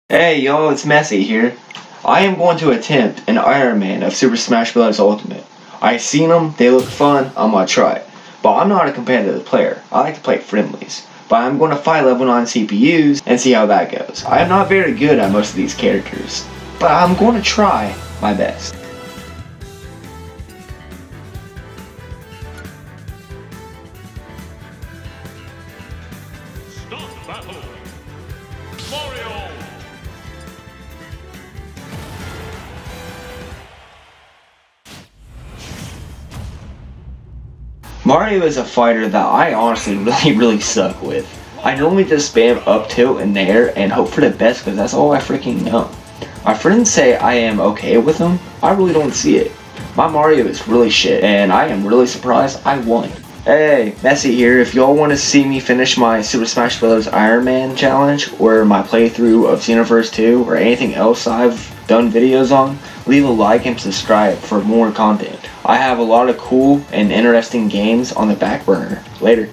Hey yo, it's MESSI here. I am going to attempt an Ironman of Super Smash Bros. Ultimate. I seen them, they look fun, I'm gonna try it. But I'm not a competitive player, I like to play friendlies. But I'm going to fight level 9 CPUs and see how that goes. I am not very good at most of these characters, but I'm going to try my best. Start battle! Mario! Mario is a fighter that I honestly really suck with. I normally just spam up tilt and nair and hope for the best because that's all I freaking know. My friends say I am okay with him, I really don't see it. My Mario is really shit and I am really surprised I won. Hey, MESSI here. If y'all want to see me finish my Super Smash Bros. Ironman challenge or my playthrough of Xenoverse 2 or anything else I've done videos on, leave a like and subscribe for more content. I have a lot of cool and interesting games on the back burner. Later.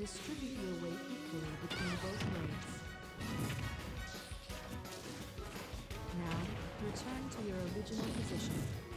Distribute your weight equally between both legs. Now, return to your original position.